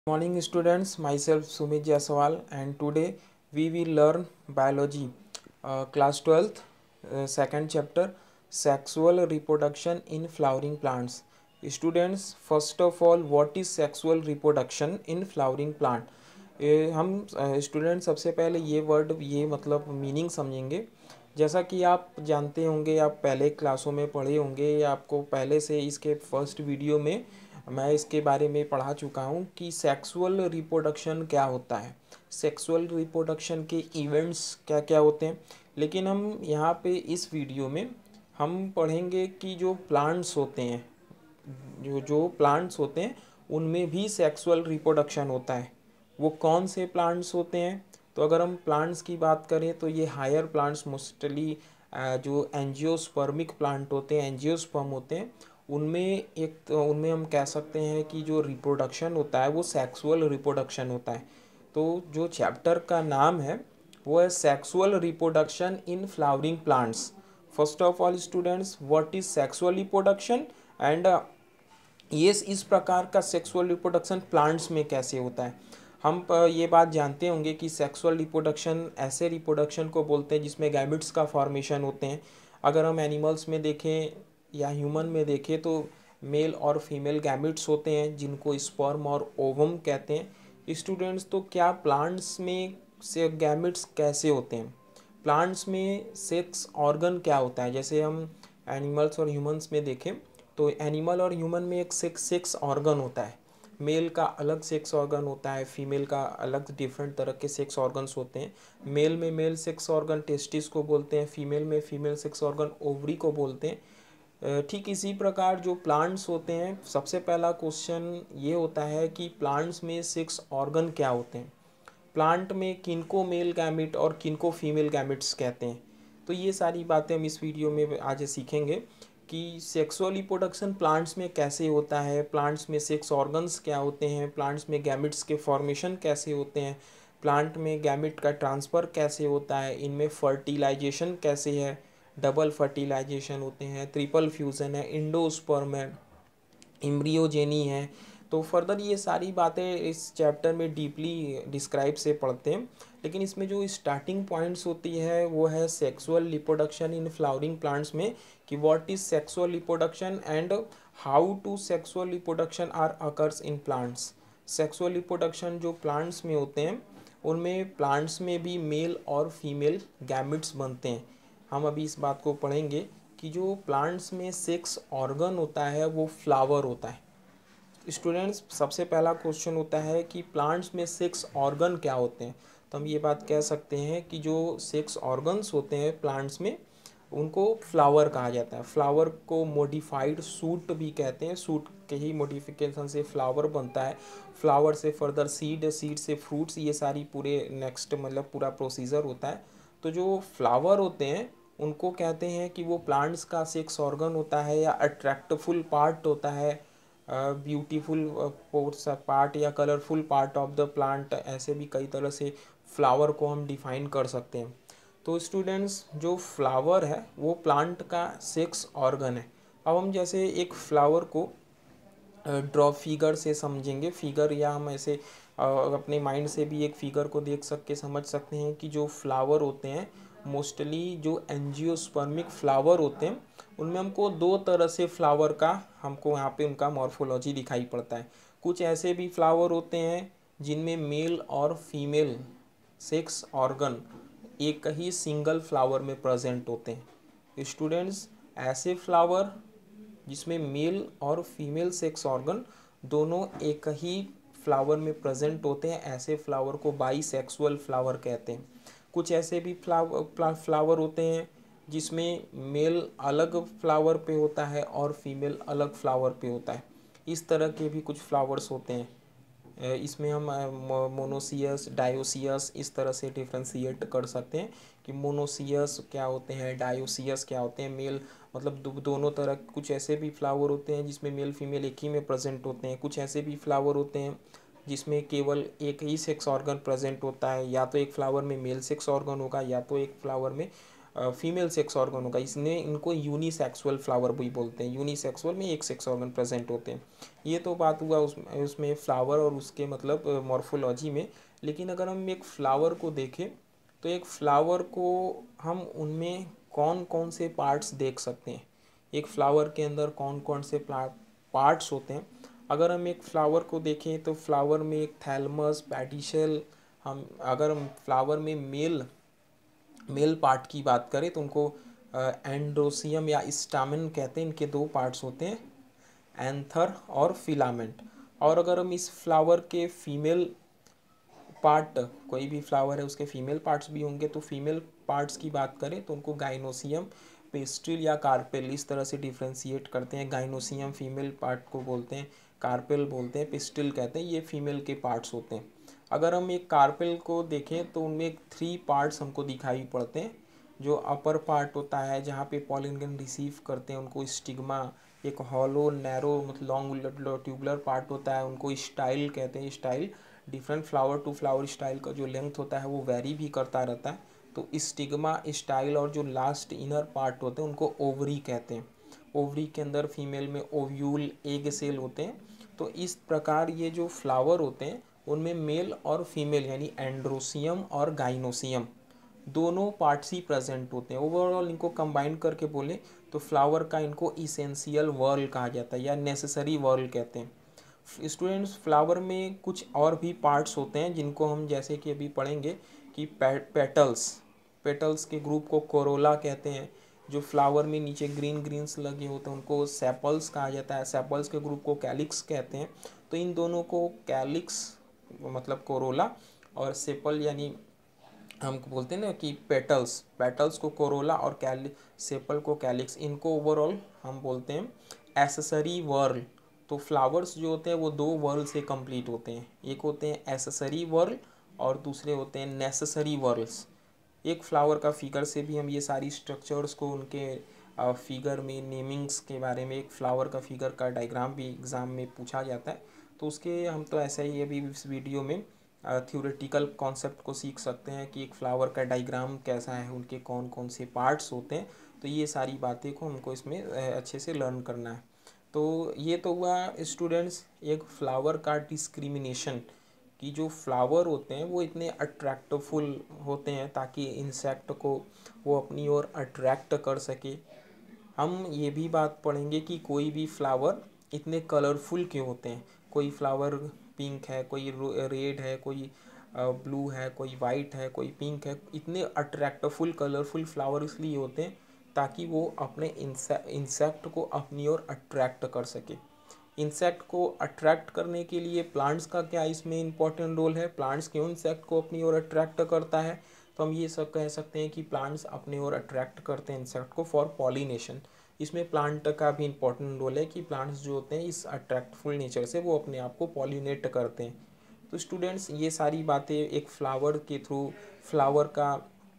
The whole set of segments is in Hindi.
Morning students, myself Sumit Jaiswal and today we will learn biology, class 12th, second chapter, sexual reproduction in flowering plants. Students, first of all, what is sexual reproduction in flowering plant? हम स्टूडेंट सबसे पहले ये वर्ड ये मतलब मीनिंग समझेंगे। जैसा कि आप जानते होंगे, आप पहले क्लासों में पढ़े होंगे या आपको पहले से इसके फर्स्ट वीडियो में मैं इसके बारे में पढ़ा चुका हूँ कि सेक्सुअल रिप्रोडक्शन क्या होता है, सेक्सुअल रिप्रोडक्शन के इवेंट्स क्या क्या होते हैं। लेकिन हम यहाँ पे इस वीडियो में हम पढ़ेंगे कि जो प्लांट्स होते हैं, जो जो प्लांट्स होते हैं उनमें भी सेक्सुअल रिप्रोडक्शन होता है। वो कौन से प्लांट्स होते हैं? तो अगर हम प्लांट्स की बात करें तो ये हायर प्लांट्स मोस्टली जो एंजियोस्पर्मिक प्लांट होते हैं, एंजियोस्पर्म होते हैं, उनमें एक तो उनमें हम कह सकते हैं कि जो रिप्रोडक्शन होता है वो सेक्सुअल रिप्रोडक्शन होता है। तो जो चैप्टर का नाम है वो है sexual reproduction in flowering plants. First of all students, what is sexual reproduction and ये इस प्रकार का सेक्सुअल रिप्रोडक्शन प्लांट्स में कैसे होता है। हम ये बात जानते होंगे कि सेक्सुअल रिप्रोडक्शन ऐसे रिप्रोडक्शन को बोलते हैं जिसमें गैमेट्स का फॉर्मेशन होते हैं। अगर हम एनिमल्स में देखें या ह्यूमन में देखें तो मेल और फीमेल गैमेट्स होते हैं जिनको स्पर्म और ओवम कहते हैं। स्टूडेंट्स, तो क्या प्लांट्स में से गैमेट्स कैसे होते हैं? प्लांट्स में सेक्स ऑर्गन क्या होता है? जैसे हम एनिमल्स और ह्यूमंस में देखें तो एनिमल और ह्यूमन में एक सेक्स ऑर्गन होता है। मेल का अलग सेक्स ऑर्गन होता है, फीमेल का अलग डिफरेंट तरह के सेक्स ऑर्गन्स होते हैं। मेल में मेल सेक्स ऑर्गन टेस्टिस को बोलते हैं, फीमेल में फीमेल सेक्स ऑर्गन ओवरी को बोलते हैं। ठीक इसी प्रकार जो प्लांट्स होते हैं, सबसे पहला क्वेश्चन ये होता है कि प्लांट्स में सेक्स ऑर्गन क्या होते हैं, प्लांट में किनको मेल गैमेट और किनको फीमेल गैमेट्स कहते हैं। तो ये सारी बातें हम इस वीडियो में आज सीखेंगे कि सेक्सुअल रिप्रोडक्शन प्लांट्स में कैसे होता है, प्लांट्स में सेक्स ऑर्गन्स क्या होते हैं, प्लांट्स में गैमेट्स के फॉर्मेशन कैसे होते हैं, प्लांट में गैमेट का ट्रांसफ़र कैसे होता है, इनमें फर्टिलाइजेशन कैसे है, डबल फर्टिलाइजेशन होते हैं, ट्रिपल फ्यूज़न है, इंडोस्पर्म है, एम्ब्रियोजेनी है। तो फर्दर ये सारी बातें इस चैप्टर में डीपली डिस्क्राइब से पढ़ते हैं। लेकिन इसमें जो स्टार्टिंग पॉइंट्स होती है वो है sexual reproduction in flowering plants में कि what is sexual reproduction and how to sexual reproduction are occurs in plants. Sexual reproduction जो प्लांट्स में होते हैं उनमें प्लांट्स में भी मेल और फीमेल गैमेट्स बनते हैं। हम अभी इस बात को पढ़ेंगे कि जो प्लांट्स में सेक्स ऑर्गन होता है वो फ्लावर होता है। स्टूडेंट्स, सबसे पहला क्वेश्चन होता है कि प्लांट्स में सेक्स ऑर्गन क्या होते हैं। तो हम ये बात कह सकते हैं कि जो सेक्स ऑर्गन्स होते हैं प्लांट्स में उनको फ्लावर कहा जाता है। फ्लावर को मॉडिफाइड सूट भी कहते हैं, सूट के ही मॉडिफिकेशन से फ्लावर बनता है। फ्लावर से फर्दर सीड, सीड से फ्रूट्स, ये सारी पूरे नेक्स्ट मतलब पूरा प्रोसीजर होता है। तो जो फ्लावर होते हैं उनको कहते हैं कि वो प्लांट्स का सेक्स ऑर्गन होता है या अट्रैक्टफुल पार्ट होता है, ब्यूटीफुल पार्ट या colourful part of the plant. ऐसे भी कई तरह से फ्लावर को हम डिफाइन कर सकते हैं। तो स्टूडेंट्स, जो फ्लावर है वो प्लांट का सेक्स ऑर्गन है। अब हम जैसे एक फ्लावर को ड्रॉ फिगर से समझेंगे, फिगर या हम ऐसे अपने माइंड से भी एक फिगर को देख सकते समझ सकते हैं कि जो फ्लावर होते हैं मोस्टली जो एंजियोस्पर्मिक फ्लावर होते हैं उनमें हमको दो तरह से फ्लावर का हमको यहाँ पे उनका मॉर्फोलॉजी दिखाई पड़ता है। कुछ ऐसे भी फ्लावर होते हैं जिनमें मेल और फीमेल सेक्स ऑर्गन एक ही सिंगल फ्लावर में प्रेजेंट होते हैं। स्टूडेंट्स, ऐसे फ्लावर जिसमें मेल और फीमेल सेक्स ऑर्गन दोनों एक ही फ्लावर में प्रेजेंट होते हैं, ऐसे फ्लावर को बाईसेक्सुअल फ्लावर कहते हैं। कुछ ऐसे भी फ्लावर होते हैं जिसमें मेल अलग फ्लावर पे होता है और फीमेल अलग फ्लावर पे होता है। इस तरह के भी कुछ फ्लावर्स होते हैं। इसमें हम मोनोसियस, डायोसियस इस तरह से डिफ्रेंशिएट कर सकते हैं कि मोनोसियस क्या होते हैं, डायोसियस क्या होते हैं। मेल मतलब दोनों तरह। कुछ ऐसे भी फ्लावर होते हैं जिसमें मेल फीमेल एक ही में प्रेजेंट होते हैं। कुछ ऐसे भी फ्लावर होते हैं जिसमें केवल एक ही सेक्स ऑर्गन प्रेजेंट होता है, या तो एक फ्लावर में मेल सेक्स ऑर्गन होगा या तो एक फ्लावर में फीमेल सेक्स ऑर्गन होगा, इसने इनको यूनिसेक्सुअल फ्लावर भी बोलते हैं। यूनिसेक्सुअल में एक सेक्स ऑर्गन प्रेजेंट होते हैं। ये तो बात हुआ उसमें फ्लावर और उसके मतलब मॉर्फोलॉजी में। लेकिन अगर हम एक फ्लावर को देखें तो एक फ्लावर को हम उनमें कौन कौन से पार्ट्स देख सकते हैं, एक फ्लावर के अंदर कौन कौन से पार्ट्स होते हैं। अगर हम एक फ्लावर को देखें तो फ्लावर में एक थैलमस, पेडिसल, हम अगर हम फ्लावर में मेल पार्ट की बात करें तो उनको एंड्रोसियम या स्टामेन कहते हैं। इनके दो पार्ट्स होते हैं, एंथर और फिलामेंट। और अगर हम इस फ्लावर के फीमेल पार्ट, कोई भी फ्लावर है उसके फीमेल पार्ट्स भी होंगे, तो फीमेल पार्ट्स की बात करें तो उनको गाइनोसियम, पेस्टिल या कार्पेल इस तरह से डिफ्रेंशिएट करते हैं। गाइनोसियम फीमेल पार्ट को बोलते हैं, कार्पेल बोलते हैं, पिस्टिल कहते हैं, ये फीमेल के पार्ट्स होते हैं। अगर हम एक कार्पेल को देखें तो उनमें 3 पार्ट्स हमको दिखाई पड़ते हैं। जो अपर पार्ट होता है जहाँ पे पॉलन ग्रेन रिसीव करते हैं उनको स्टिग्मा, एक हॉलो नैरो मतलब लॉन्ग ट्यूबुलर पार्ट होता है उनको स्टाइल कहते हैं। Style different flower to flower style का जो लेंथ होता है वो वेरी भी करता रहता है। तो स्टिग्मा, स्टाइल और जो लास्ट इनर पार्ट होते हैं उनको ओवरी कहते हैं। ओवरी के अंदर फीमेल में ओव्यूल, एग सेल होते हैं। तो इस प्रकार ये जो फ्लावर होते हैं उनमें मेल और फीमेल यानी एंड्रोसियम और गाइनोसियम दोनों पार्ट्स ही प्रेजेंट होते हैं। ओवरऑल इनको कंबाइन करके बोले तो फ्लावर का इनको इसेंशियल वर्ल कहा जाता है या नेसेसरी वर्ल कहते हैं। स्टूडेंट्स, फ्लावर में कुछ और भी पार्ट्स होते हैं जिनको हम जैसे कि अभी पढ़ेंगे कि पेटल्स के ग्रुप को कोरोला कहते हैं। जो फ्लावर में नीचे ग्रीन ग्रीन्स लगे होते हैं उनको सेपल्स कहा जाता है। सेपल्स के ग्रुप को कैलिक्स कहते हैं। तो इन दोनों को कैलिक्स मतलब कोरोला और सेपल यानी हम बोलते हैं ना कि पेटल्स को कोरोला और सेपल को कैलिक्स, इनको ओवरऑल हम बोलते हैं एसेसरी वर्ल। तो फ्लावर्स जो होते हैं वो 2 वर्ल से कंप्लीट होते हैं, एक होते हैं एसेसरी वर्ल और दूसरे होते हैं नेसेसरी वर्ल्स। एक फ्लावर का फिगर से भी हम ये सारी स्ट्रक्चर्स को उनके फिगर में नेमिंग्स के बारे में, एक फ्लावर का फिगर का डायग्राम भी एग्ज़ाम में पूछा जाता है। तो उसके हम तो ऐसा ही अभी इस वीडियो में थ्योरेटिकल कॉन्सेप्ट को सीख सकते हैं कि एक फ्लावर का डायग्राम कैसा है, उनके कौन कौन से पार्ट्स होते हैं। तो ये सारी बातें को हमको इसमें अच्छे से लर्न करना है। तो ये तो हुआ स्टूडेंट्स एक फ्लावर का डिस्क्रिमिनेशन, कि जो फ्लावर होते हैं वो इतने अट्रैक्टफुल होते हैं ताकि इंसेक्ट को वो अपनी ओर अट्रैक्ट कर सके। हम ये भी बात पढ़ेंगे कि कोई भी फ्लावर इतने कलरफुल क्यों होते हैं। कोई फ्लावर पिंक है, कोई रेड है, कोई ब्लू है, कोई वाइट है, कोई पिंक है। इतने अट्रैक्टफुल कलरफुल फ्लावर इसलिए होते हैं ताकि वो अपने इंसेक्ट को अपनी ओर अट्रैक्ट कर सके। इंसेक्ट को अट्रैक्ट करने के लिए प्लांट्स का क्या इसमें इम्पोर्टेंट रोल है, प्लांट्स क्यों इंसेक्ट को अपनी ओर अट्रैक्ट करता है। तो हम ये सब कह सकते हैं कि प्लांट्स अपने ओर अट्रैक्ट करते हैं इंसेक्ट को फॉर पॉलिनेशन। इसमें प्लांट का भी इम्पोर्टेंट रोल है कि प्लांट्स जो होते हैं इस अट्रैक्टफुल नेचर से वो अपने आप को पॉलिनेट करते हैं। तो स्टूडेंट्स, ये सारी बातें एक फ्लावर के थ्रू, फ्लावर का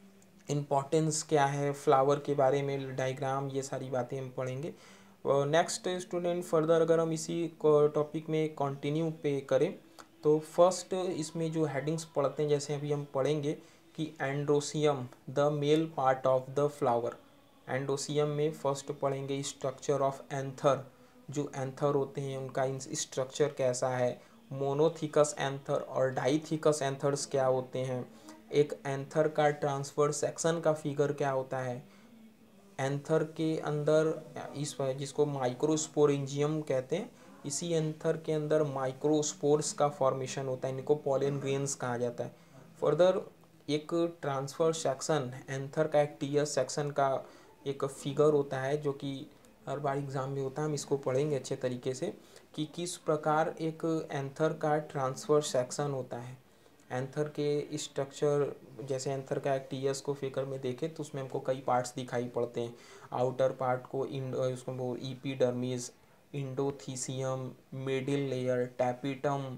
इम्पोर्टेंस क्या है, फ्लावर के बारे में डायग्राम, ये सारी बातें हम पढ़ेंगे। नेक्स्ट स्टूडेंट फर्दर अगर हम इसी टॉपिक में कंटिन्यू पे करें तो फर्स्ट इसमें जो हेडिंग्स पढ़ते हैं जैसे अभी हम पढ़ेंगे कि androecium the male part of the flower. Androecium में फर्स्ट पढ़ेंगे स्ट्रक्चर ऑफ एंथर। जो एंथर होते हैं उनका स्ट्रक्चर कैसा है, मोनोथिकस एंथर और डाइथिकस एंथर्स क्या होते हैं, एक एंथर का ट्रांसफर सेक्शन का फिगर क्या होता है, एंथर के अंदर इस जिसको माइक्रोस्पोरेंजियम कहते हैं, इसी एंथर के अंदर माइक्रोस्पोर्स का फॉर्मेशन होता है, इनको पॉलन ग्रेन्स कहा जाता है। फर्दर एक ट्रांसफर सेक्शन, एंथर का एक टीएस सेक्शन का एक फिगर होता है जो कि हर बार एग्ज़ाम में होता है। हम इसको पढ़ेंगे अच्छे तरीके से कि किस प्रकार एक एंथर का ट्रांसफर सेक्शन होता है। एंथर के स्ट्रक्चर, जैसे एंथर का एक टीएस को फिगर में देखें तो उसमें हमको कई पार्ट्स दिखाई पड़ते हैं। आउटर पार्ट को उसको epidermis, endothecium, middle layer, tapetum,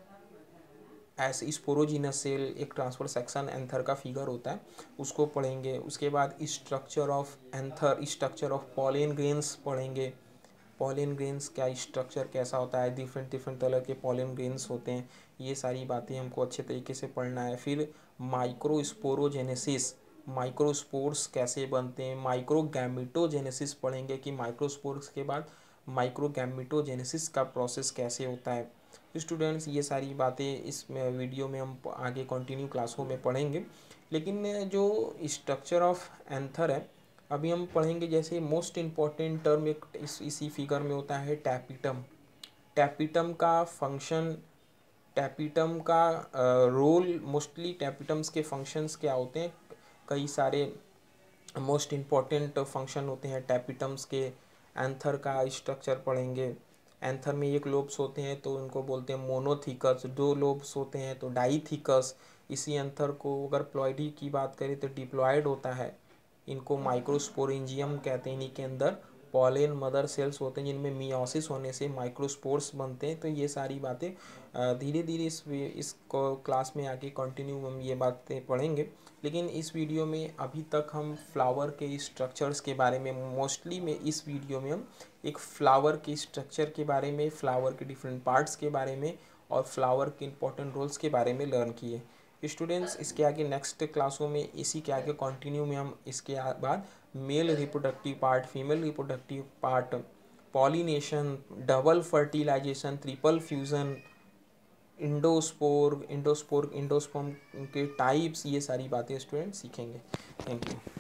ऐसे स्पोरोजिनस सेल, एक ट्रांसफर सेक्शन एंथर का फिगर होता है, उसको पढ़ेंगे। उसके बाद structure of anther, structure of pollen grains पढ़ेंगे। पॉलन ग्रेन्स क्या स्ट्रक्चर कैसा होता है, डिफरेंट डिफरेंट तरह के पॉलन ग्रेन्स होते हैं, ये सारी बातें हमको अच्छे तरीके से पढ़ना है। फिर माइक्रोस्पोरोजेनेसिस, माइक्रोस्पोर्स कैसे बनते हैं, माइक्रोगैमेटोजेनेसिस पढ़ेंगे कि माइक्रोस्पोर्स के बाद माइक्रोगैमेटोजेनेसिस का प्रोसेस कैसे होता है। स्टूडेंट्स ये सारी बातें इस वीडियो में हम आगे कंटिन्यू क्लासों में पढ़ेंगे। लेकिन जो स्ट्रक्चर ऑफ एंथर है अभी हम पढ़ेंगे। जैसे मोस्ट इम्पॉर्टेंट टर्म एक इसी फिगर में होता है टैपिटम। टैपिटम का फंक्शन, टैपिटम का रोल, मोस्टली टैपिटम्स के फंक्शंस क्या होते हैं, कई सारे मोस्ट इम्पॉर्टेंट फंक्शन होते हैं टैपिटम्स के। एंथर का स्ट्रक्चर पढ़ेंगे। एंथर में एक लोब्स होते हैं तो उनको बोलते हैं मोनोथिकस, दो लोब्स होते हैं तो डाईथिकस। इसी एंथर को अगर प्लॉइडी की बात करें तो डिप्लॉयड होता है। इनको माइक्रोस्पोरेंजियम कहते हैं। इन्हीं के अंदर पॉलेन मदर सेल्स होते हैं जिनमें मियोसिस होने से माइक्रोस्पोर्स बनते हैं। तो ये सारी बातें धीरे धीरे इस क्लास में आके कंटिन्यू हम ये बातें पढ़ेंगे। लेकिन इस वीडियो में अभी तक हम फ्लावर के स्ट्रक्चर्स के बारे में, मोस्टली में इस वीडियो में हम एक फ्लावर के स्ट्रक्चर के बारे में, फ्लावर के डिफरेंट पार्ट्स के बारे में और फ्लावर के इंपॉर्टेंट रोल्स के बारे में लर्न किए। स्टूडेंट्स इसके आगे नेक्स्ट क्लासों में, इसी के आगे कंटिन्यू में हम इसके बाद male reproductive part, female reproductive part, pollination, double fertilization, triple fusion, endosperm के टाइप्स, ये सारी बातें स्टूडेंट सीखेंगे। Thank you.